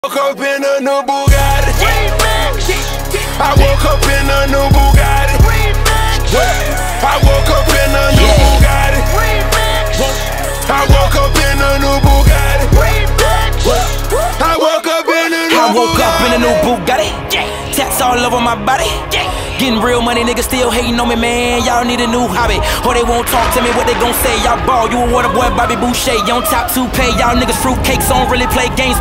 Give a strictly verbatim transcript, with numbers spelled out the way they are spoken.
Woke up in a new Bugatti. I woke up in a new Bugatti. I woke up in a new Bugatti. I woke up in a new Bugatti. I woke up in a new Bugatti. I woke up in a new Bugatti. Tats all over my body. Getting real money, niggas still hating on me, man. Y'all need a new hobby, or they won't talk to me. What they gon' say? Y'all ball, you a water boy, Bobby Boucher. You on top two pay, y'all niggas fruitcakes, don't really play games.